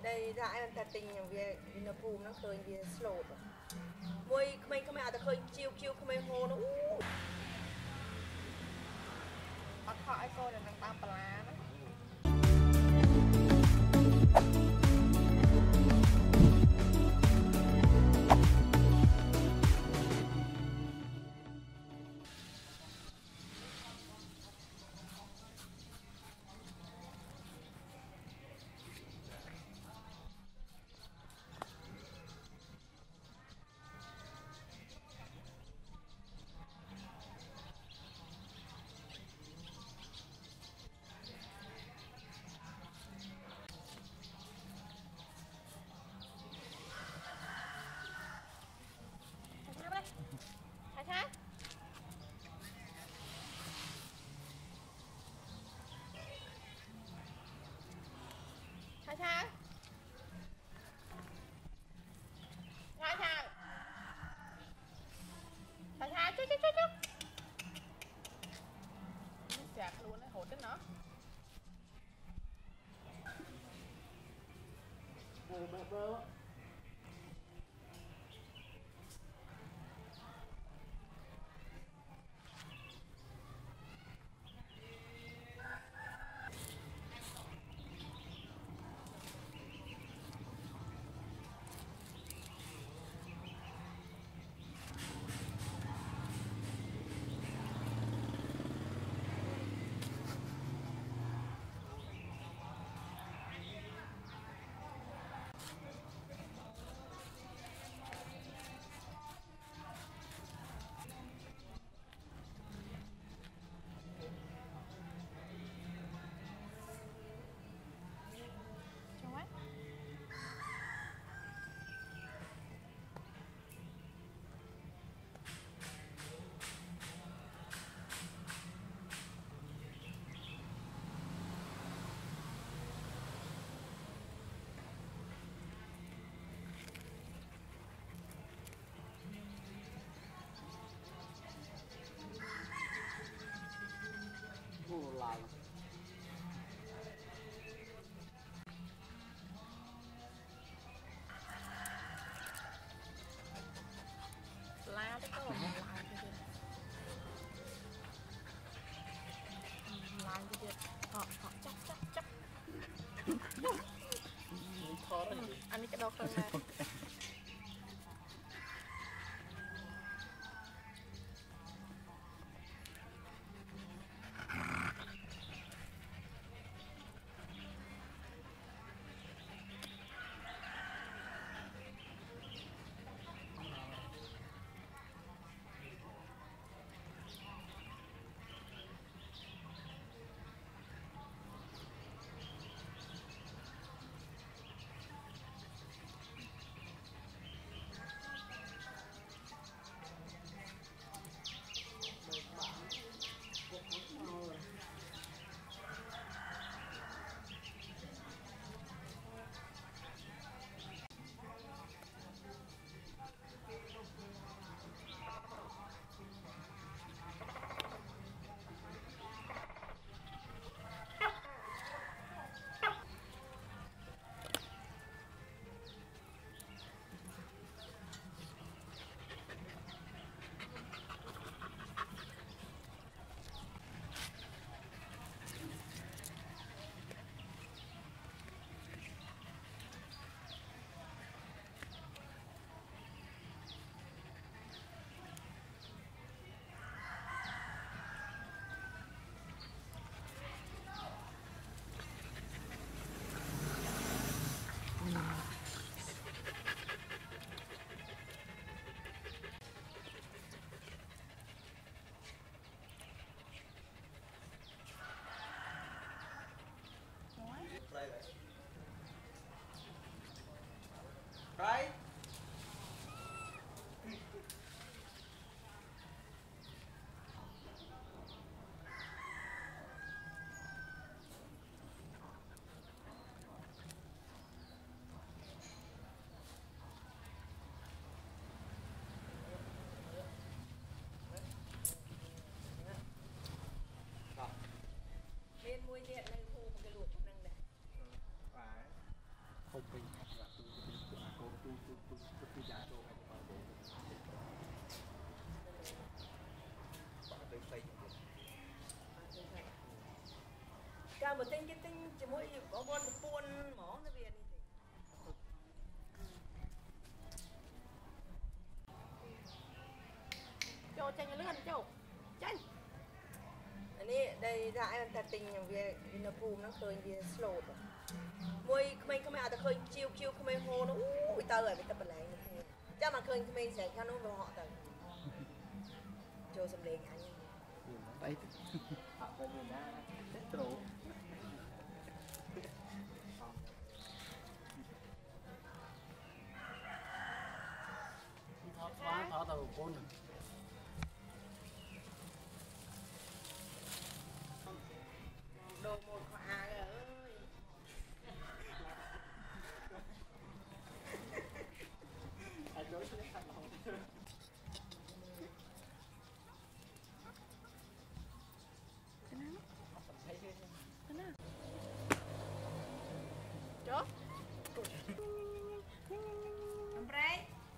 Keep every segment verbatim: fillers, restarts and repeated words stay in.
đây ra anh ta tình về nó phùm nó khơi về slow môi không không ai ta khơi chiêu chiêu không ai hô nó bắt khỏi cô là nàng tam lá đó Sao? Sao sao? Sao sao? Chút chút chút chút. Nó chạc luôn đấy, hột đến nó. Ồ, bơ bơ. Lại lá đó có một lại cái gì lại cái gì họ họ chắc chắc chắc anh ấy cái đâu không này right bên môi điện này khô một cái luộc năng này phải không bị tinh cái tinh chỉ mỗi có con một buôn mỏ nó về đi cho tranh lươn cho tranh anh ấy đây ra em ta tìnhอย่าง về nó phùm nó khơi về slow môi không không ai ta khơi chiêu chiêu không ai hô nó ui tao rồi bị tập lại chắc mà khơi không ai sẽ cho nó vào họ tao cho xâm lên anh đấy họ bên mình đã chết rồi thọ thọ tàu con đồ một khóa ơi anh đối với thằng nào chốt Ông Bray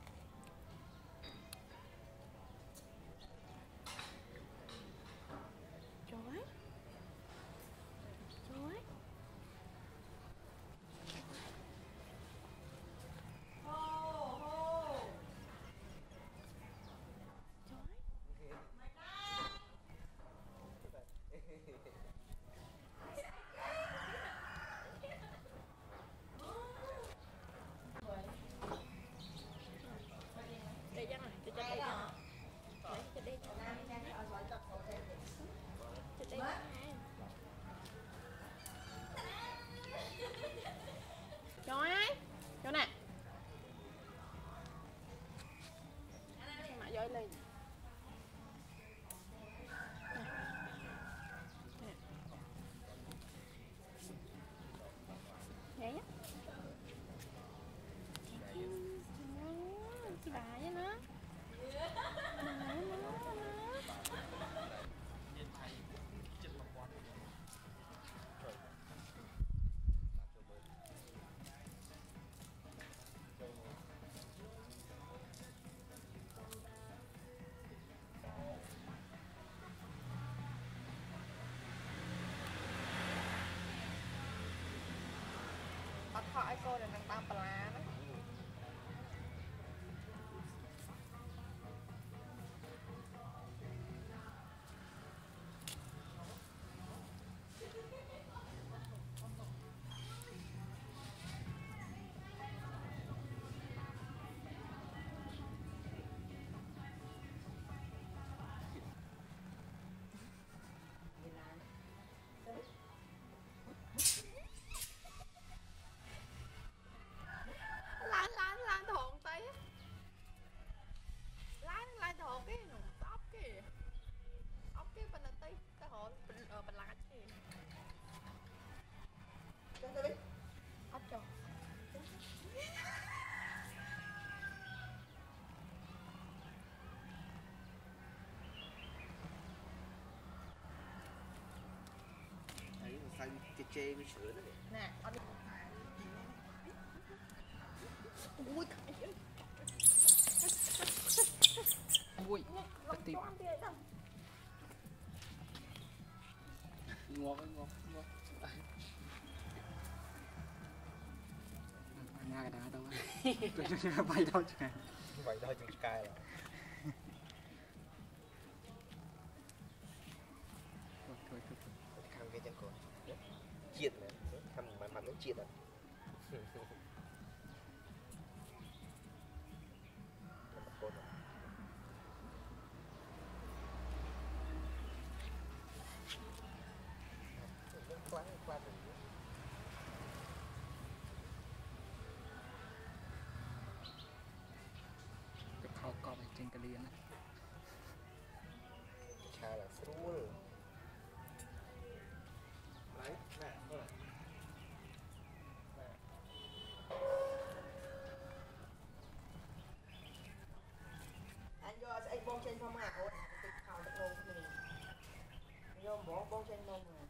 chối chối hô hô đây chắc này cho đây cho cho đây cho đây chối ấy chỗ nè mà dối lên vậy á chị bà với nó bắt khỏi cô để nàng tam bà lá đó lan lan lan thộn tí lan lan thộn cái ốc kìa ốc cái bên là tí cái hộ bên ờ bên lan kìa ốc cho đấy xanh chê chê với sữa đấy nè ở đi ui ui tìm cho ăn đi đâu ngon ngon ngon nhà cái đá đâu bay đâu chẳng vậy thôi chúng cài rồi thôi thôi thôi khăn cái chân con chiết này thầm mà mặt nó chiết à quá quá cái kho co này trên cái liền này cha là xấu rồi đấy nè thôi anh vô anh bông trên phong hạc ôi tịch khảo tịch nôn của mình vô bỏ bông trên nôn rồi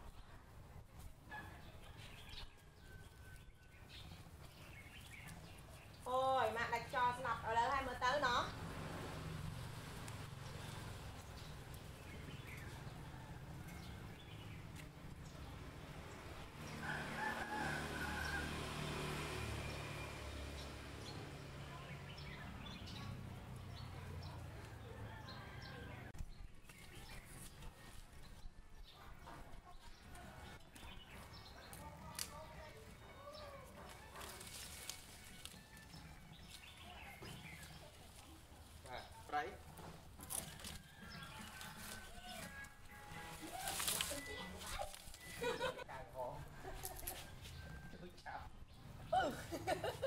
ôi mà đặt cho snap ở đây hai mươi tới nó Ừ